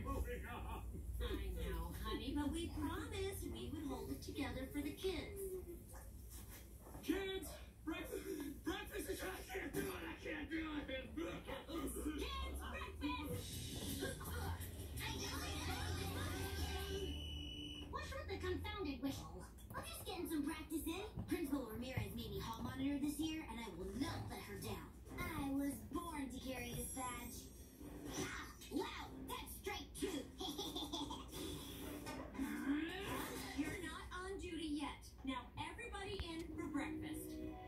know, honey, but we promised we would hold it together for the kids. Kids, breakfast is... I can't do it. Kids, breakfast! What's with the confounded whistle? I'm just getting some practice in. Principal Ramirez made me hall monitor this year, and I will not let her down. I was born to carry this badge. Ah, wow, that's strike 2. You're not on duty yet. Now everybody in for breakfast.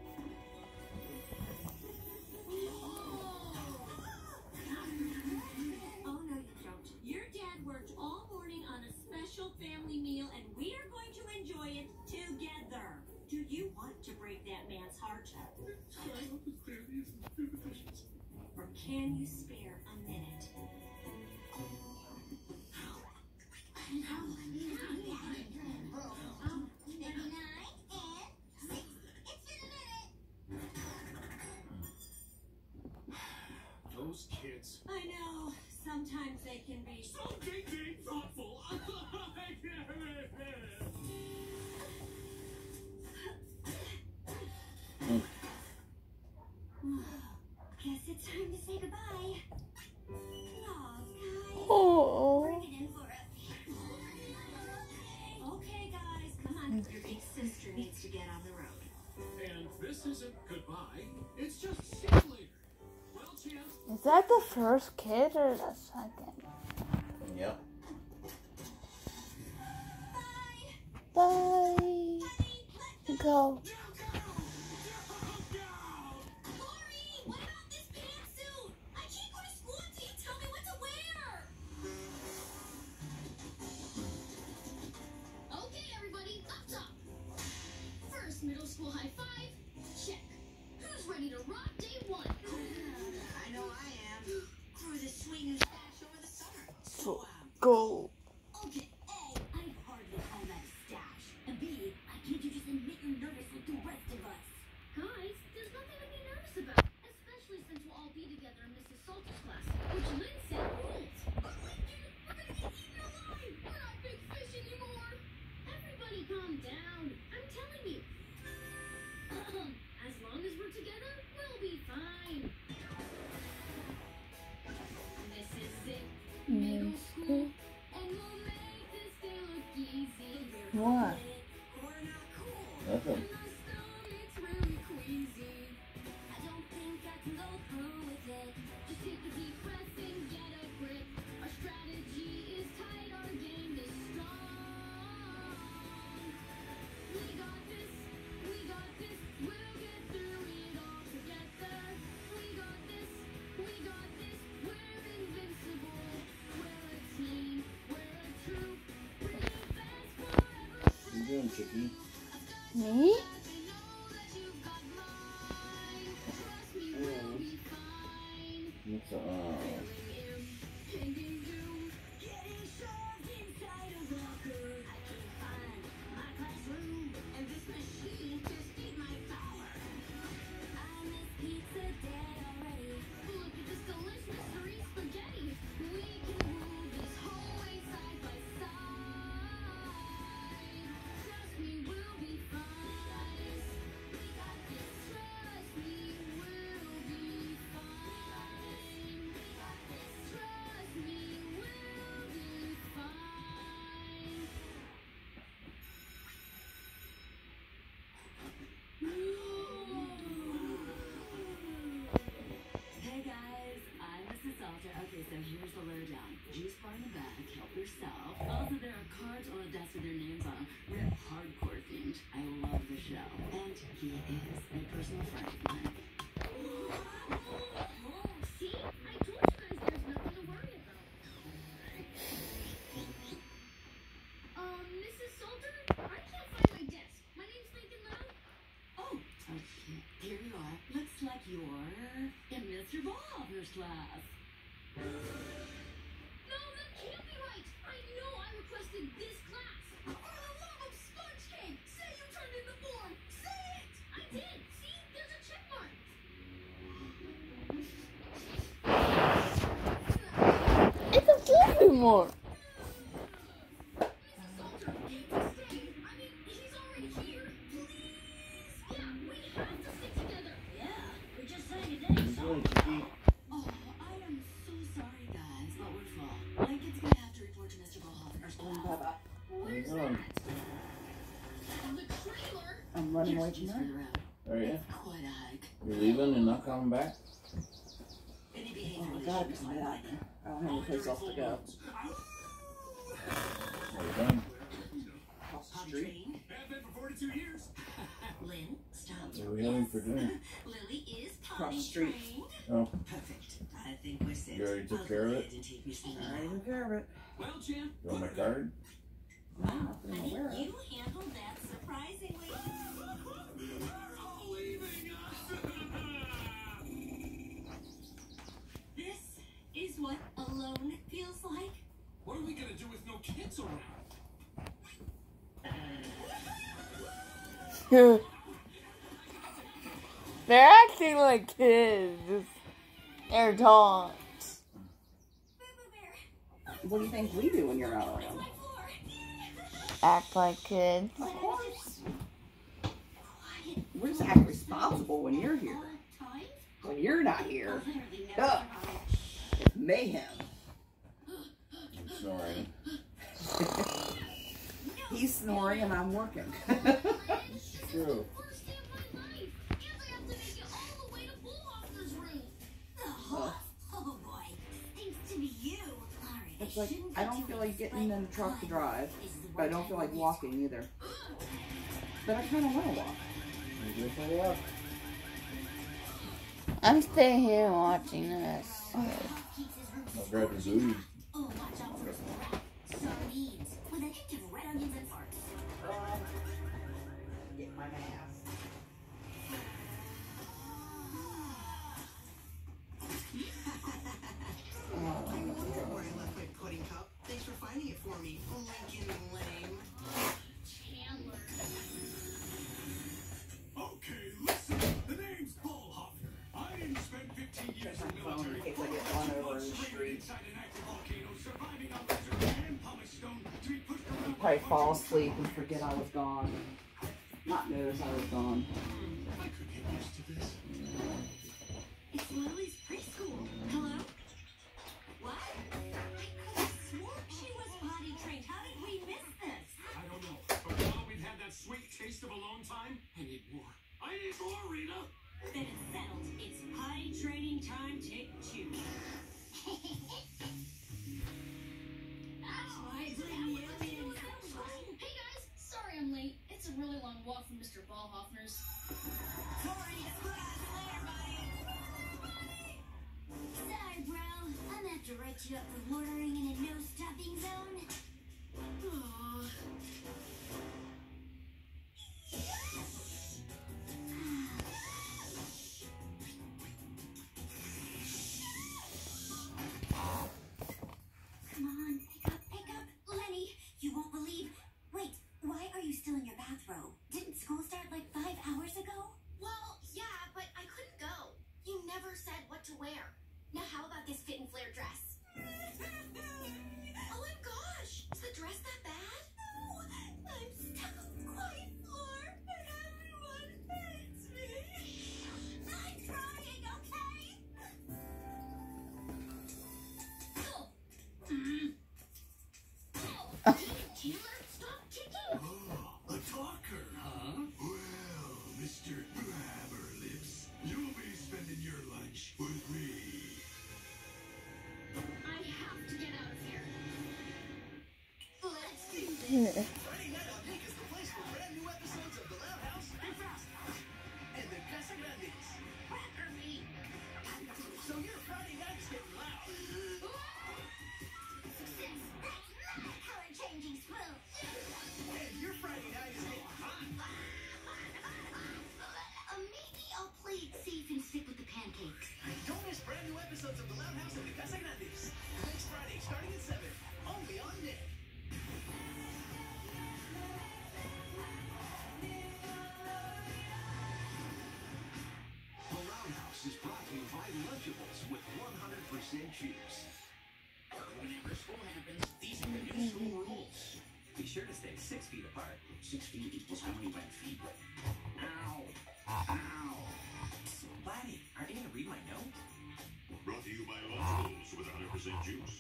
Oh, no, you don't. Your dad worked all morning on a special family meal, and we are going to enjoy it together. Do you want to break that man's heart? Or can you spare a minute? Those kids. I know. Sometimes they can be So dang thoughtful. Guess it's time to say goodbye. Oh. Bring it in for us. Okay, guys, come on. Your big sister needs to get on the road. And this isn't goodbye. It's just see you later. Well, Chance. Is that the first kid or the second? Yep. Bye. Go. Middle school high five, check. Who's ready to rock day 1? I know I am. Grew the swing and stash over the summer. Go. Okay, A, I'd hardly call that a stash. And B, can't you just admit you're nervous like the rest of us? Guys, there's nothing to be nervous about. Especially since we'll all be together in Mrs. Salter's class, which Lynn said rules. But Lincoln, we're gonna get eaten alive. We're not big fish anymore. Everybody calm down. I'm telling you. As long as we're together, we'll be fine. This is it, middle school, and we'll make this day look easy. What? We're not cool. Nothing. And the stomach's really queasy. I don't think I can go through with it. Just take a deep breath and get a grip. Our strategy is tight, our game is strong. We got this, we'll get through it all together. We got this, we're invincible. We're a team, we're a troop, we're the best forever. What you doing, Chicky? Me? They know that you've got mine. Trust me, we'll be fine. What's up? Impending doom, getting shoved inside a locker. I can't find my classroom, and this machine just ate my power. I miss pizza day already. Look at this delicious mystery spaghetti. We can move this whole way side by side. Trust me, we'll be fine. We got this. Trust me, we'll be fine. We got this. Trust me, we'll be fine. Hey guys, I'm Mrs. Salter. Okay, so here's the lowdown. Juice bar in the back, help yourself. Also, there are cards on the desk with their names on them. We're hardcore themed. I love the show. And he is a personal friend of mine. See? I told you guys there's nothing to worry about. Mrs. Salter? I can't find my desk. My name's Lincoln Lowe. Oh, okay. Here you are. Looks like you're in Mr. Ball's class. No, that can't be right. I know I requested this class. For the love of sponge cake, say you turned in the form. Say it. I did. See, there's a check mark. It's a game. more. He's doing, Chicky. Oh, I am so sorry, guys, but we're full. Lincoln's gonna have to report to Mr. Ballhoff. What are you doing? I'm running away from her. Are you? Quite a hike. You're leaving and not coming back? Any behavior Oh, I gotta come back. I don't have any place else to go. Are you done? Across the Potty street. trained. Have been for 42 years. Lynn, stop. What are we having for dinner? Lily is Across potty the street. trained. Oh, Perfect. I think we're set. You already took I'll care of go it? ahead and take me some I already took care of it. Well, champ. you want my card? No, nothing I'm aware of. You handled that surprisingly. They're all leaving us. This is what alone feels like. What are we gonna do with no kids around? They're acting like kids. They're taunts. What do you think we do when you're not around? Act like kids. Of course. We just act responsible when you're here. When you're not here, ugh, it's mayhem. I'm snoring. He's snoring and I'm working. True. Oh boy, thanks to be you. It's like, I don't feel like getting in the truck to drive, but I don't feel like walking either. But I kind of want to walk. You go for a walk. I'm staying here watching this. I'll grab your booty. Oh, watch out for some rats. Sardines with a hint of red onions and farts. Get my mask. Where I left my pudding cup. Thanks for finding it for me, Lincoln Lame. Chandler. Okay, listen. The name's Paul Hoffner. I spent 15 years in the phone in military. case I get run over in the street. Inside an active volcano, surviving on desert and polished stone to be pushed around. Probably fall asleep and forget I was gone. Not notice I was gone. I could get used to this. It's Lily's preschool. Hello? What? I could have sworn she was potty trained. How did we miss this? I don't know, but now that we've had that sweet taste of alone time, I need more. I need more, Rita. Then it's settled. It's potty training time, take two. That's why it's Hey guys, sorry I'm late. It's a really long walk from Mr. Ballhoffner's. Sorry, bro. I'm gonna have to write you up for loitering in a no-stopping zone. Aw. Come on, pick up. Lenny, you won't believe. Wait, why are you still in your bathrobe? Didn't school start like 5 hours ago? Well, yeah, but I couldn't go. You never said what to wear. Now how about this fit and flare dress? Oh my gosh! Is the dress that bad? No, I'm stuck on the quiet floor and everyone hates me. I'm crying, okay? Chandler, stop kicking! Oh, a talker, huh? Well, Mr. Grabberlips, you'll be spending your lunch with me. I have to get out of here. Let's do this. Friday night on Nick is the place for brand new episodes of The Loud House and The Casa Grandes. So your Friday night is getting loud. That's not a color-changing spoon. And your Friday night is getting hot. Maybe I'll play it safe and stick with the pancakes. Don't miss brand new episodes of The Loud House and The Casa Grandes. Next Friday, starting at 7, only on Nick. The Roundhouse is brought to you by Lunchables with 100% cheese. Whenever school happens, these are the new school rules. Be sure to stay 6 feet apart. 6 feet equals how many wet feet? Ow. Ow. Laddie, aren't you going to read my note? Brought to you by Lunchables with 100% juice.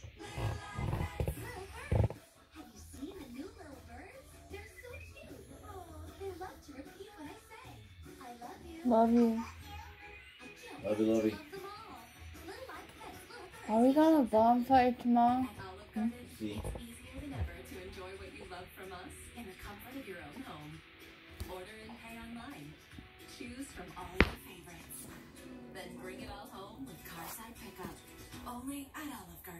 Have you seen the new little birds? They're so cute. Oh, they love to repeat what I say. I love you. Love you. I can't Love wait you, to lovey. love them all. Little like pets, little birds. Are we going to bonfire tomorrow? At Olive Garden, See. it's easier than ever to enjoy what you love from us in the comfort of your own home. Order and pay online. Choose from all your favorites. Then bring it all home with Carside Pickup. Only at Olive Garden.